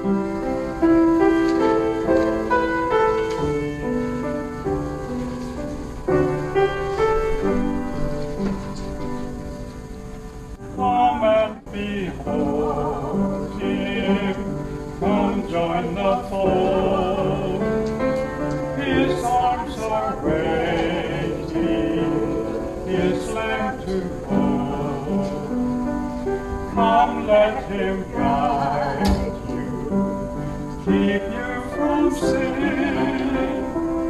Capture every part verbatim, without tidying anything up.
Come and behold him, come join the fold. His arms are waiting, his lamb to hold. Come, let him guide you, keep you from sin.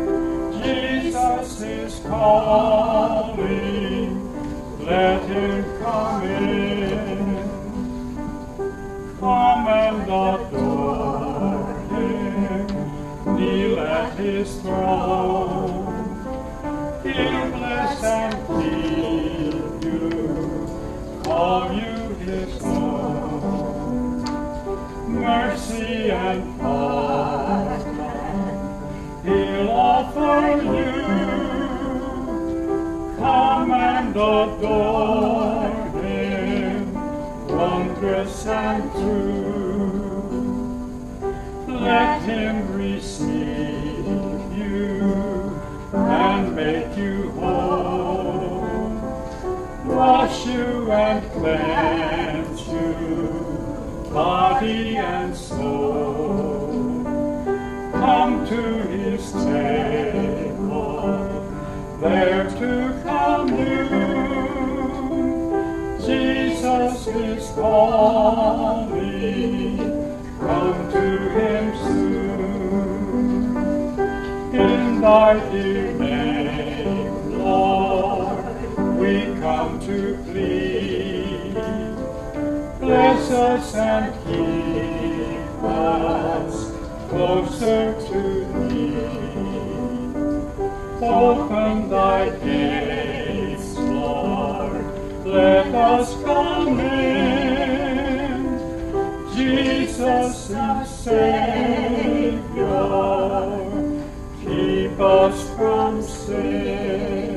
Jesus is calling, let him come in. Come and adore him, kneel at his throne. He'll bless and keep you, call you his own. Mercy and pardon he'll offer you. Come and adore him, wondrous and true. Let him receive you and make you whole, wash you and cleanse you, body and soul. Come to his table, there to commune. Jesus is calling, come to him soon. In thy dear name, Lord, we come to plead. Bless us and keep us closer to thee. Open thy gates, Lord, let us come in. Jesus is Savior, keep us from sin.